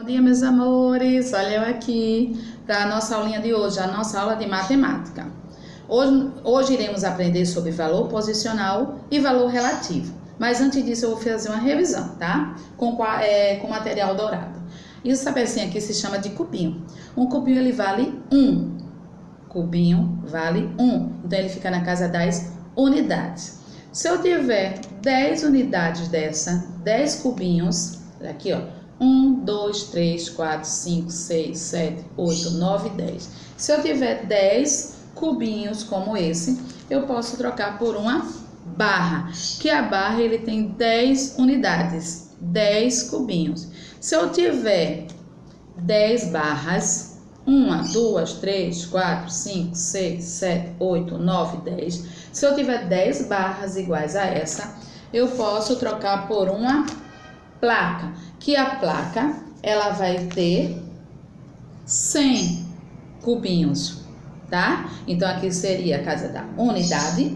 dia, meus amores. Olha eu aqui para a nossa aulinha de hoje, a nossa aula de matemática. Hoje iremos aprender sobre valor posicional e valor relativo. Mas antes disso eu vou fazer uma revisão, tá? Com material dourado. Essa pecinha aqui se chama de cubinho. Um cubinho ele vale 1. Cubinho vale 1. Então ele fica na casa das unidades. Se eu tiver 10 unidades dessa, 10 cubinhos, aqui ó, 1, 2, 3, 4, 5, 6, 7, 8, 9, 10. Se eu tiver 10 cubinhos como esse, eu posso trocar por uma barra, que a barra ele tem 10 unidades, 10 cubinhos. Se eu tiver 10 barras, 1, 2, 3, 4, 5, 6, 7, 8, 9, 10. Se eu tiver 10 barras iguais a essa, eu posso trocar por uma placa, que a placa ela vai ter 100 cubinhos, tá? Então aqui seria a casa da unidade,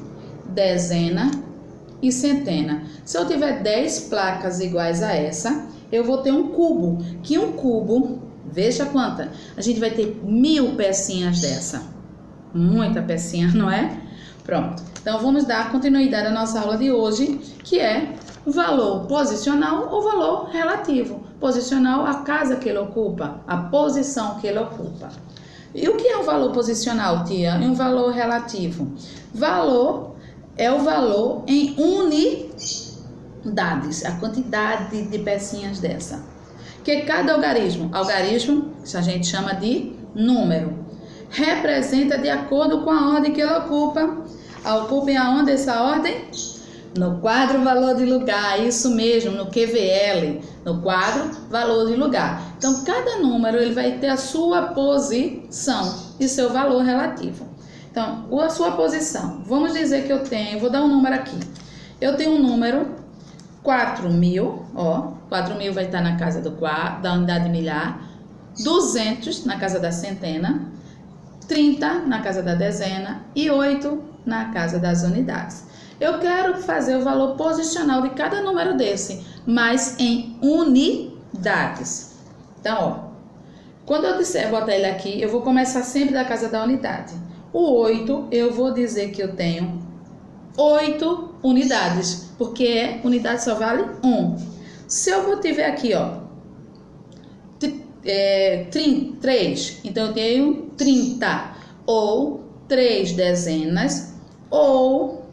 dezena e centena. Se eu tiver 10 placas iguais a essa, eu vou ter um cubo, que um cubo, veja quanta, a gente vai ter 1000 pecinhas dessa. Muita pecinha, não é? Pronto. Então vamos dar continuidade à nossa aula de hoje, que é valor posicional ou valor relativo. Posicional, a casa que ele ocupa, a posição que ele ocupa. E o que é um valor posicional, tia? E um valor relativo? Valor é o valor em unidades, a quantidade de pecinhas dessa. Que cada algarismo a gente chama de número, representa de acordo com a ordem que ele ocupa. Ocupa aonde essa ordem? No quadro valor de lugar, isso mesmo, no QVL, no quadro valor de lugar. Então, cada número ele vai ter a sua posição e seu valor relativo. Então, a sua posição, vamos dizer que eu tenho, vou dar um número aqui. Eu tenho um número 4.000, ó, 4.000 vai estar na casa da unidade milhar, 200 na casa da centena, 30 na casa da dezena e 8 na casa das unidades. Eu quero fazer o valor posicional de cada número desse, mas em unidades. Então, ó, quando eu disser botar ele aqui, eu vou começar sempre da casa da unidade. O 8, eu vou dizer que eu tenho 8 unidades, porque unidade só vale 1. Se eu tiver aqui, ó, 3, então eu tenho 30, ou 3 dezenas, ou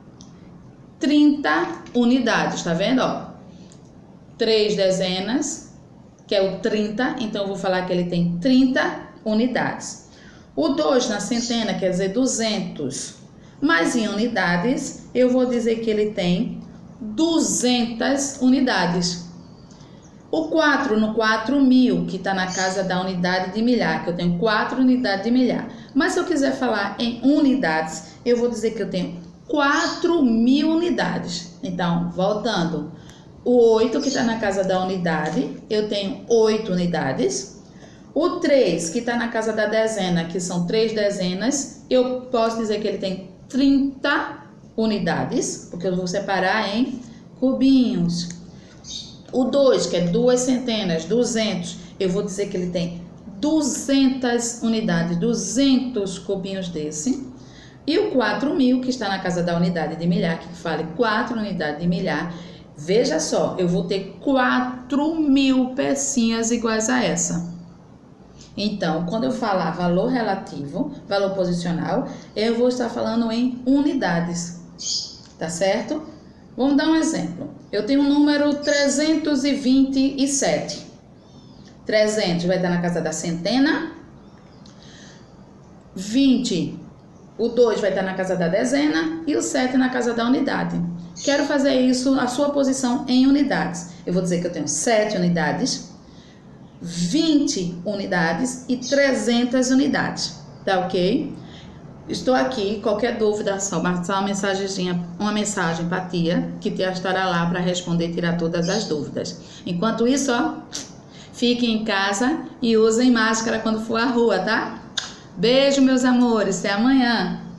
30 unidades, tá vendo, ó? 3 dezenas, que é o 30, então eu vou falar que ele tem 30 unidades. O 2 na centena, quer dizer 200, mas em unidades, eu vou dizer que ele tem 200 unidades. O 4 no 4.000, que está na casa da unidade de milhar, que eu tenho 4 unidades de milhar. Mas se eu quiser falar em unidades, eu vou dizer que eu tenho 4.000 unidades. Então, voltando, o 8 que está na casa da unidade, eu tenho 8 unidades. O 3 que está na casa da dezena, que são 3 dezenas, eu posso dizer que ele tem 30 unidades, porque eu vou separar em cubinhos. O 2, que é 2 centenas, 200, eu vou dizer que ele tem 200 unidades, 200 cubinhos desse. E o 4.000, que está na casa da unidade de milhar, que fale 4 unidades de milhar, veja só, eu vou ter 4.000 pecinhas iguais a essa. Então, quando eu falar valor relativo, valor posicional, eu vou estar falando em unidades, tá certo? Vamos dar um exemplo. Eu tenho o número 327. 300 vai estar na casa da centena. 20, o 2 vai estar na casa da dezena e o 7 na casa da unidade. Quero fazer isso, a sua posição em unidades. Eu vou dizer que eu tenho 7 unidades, 20 unidades e 300 unidades. Tá ok? Estou aqui, qualquer dúvida, só uma mensagem para a tia, que tia estará lá para responder e tirar todas as dúvidas. Enquanto isso, ó, fiquem em casa e usem máscara quando for à rua, tá? Beijo, meus amores, até amanhã!